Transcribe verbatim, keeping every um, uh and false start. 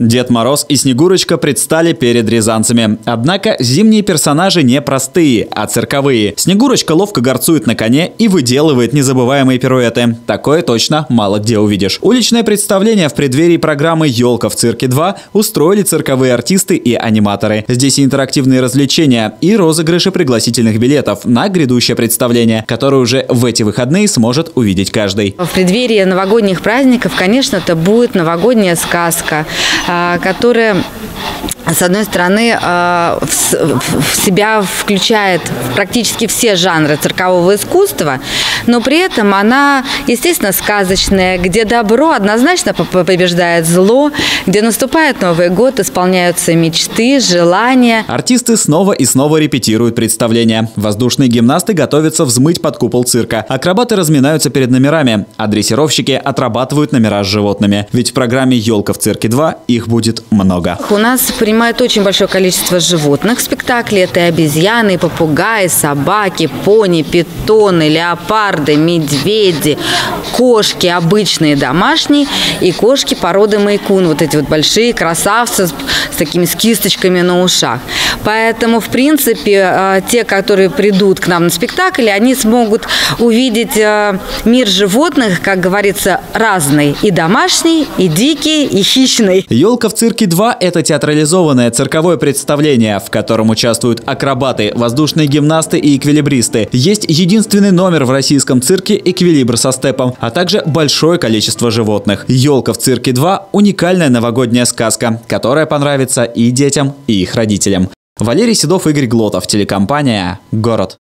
Дед Мороз и Снегурочка предстали перед рязанцами. Однако зимние персонажи не простые, а цирковые. Снегурочка ловко горцует на коне и выделывает незабываемые пируэты. Такое точно мало где увидишь. Уличное представление в преддверии программы «Елка в цирке два» устроили цирковые артисты и аниматоры. Здесь и интерактивные развлечения, и розыгрыши пригласительных билетов на грядущее представление, которое уже в эти выходные сможет увидеть каждый. В преддверии новогодних праздников, конечно, это будет новогодняя сказка, которая, с одной стороны, в себя включает практически все жанры циркового искусства, но при этом она, естественно, сказочная, где добро однозначно побеждает зло, где наступает Новый год, исполняются мечты, желания. Артисты снова и снова репетируют представления. Воздушные гимнасты готовятся взмыть под купол цирка. Акробаты разминаются перед номерами, а дрессировщики отрабатывают номера с животными. Ведь в программе «Елка в цирке два» их будет много. У нас принимает очень большое количество животных в спектакле. Это и обезьяны, и попугаи, собаки, пони, питоны, леопарды, медведи, кошки обычные, домашние, и кошки породы Мэйкун. Вот эти вот большие красавцы с, с такими с кисточками на ушах. Поэтому, в принципе, те, которые придут к нам на спектакль, они смогут увидеть мир животных, как говорится, разный. И домашний, и дикий, и хищный. «Елка в цирке два» – это театрализованное цирковое представление, в котором участвуют акробаты, воздушные гимнасты и эквилибристы. Есть единственный номер в российском цирке «Эквилибр со степом», а также большое количество животных. «Елка в цирке два» – уникальная новогодняя сказка, которая понравится и детям, и их родителям. Валерий Седов, Игорь Глотов, телекомпания «Город».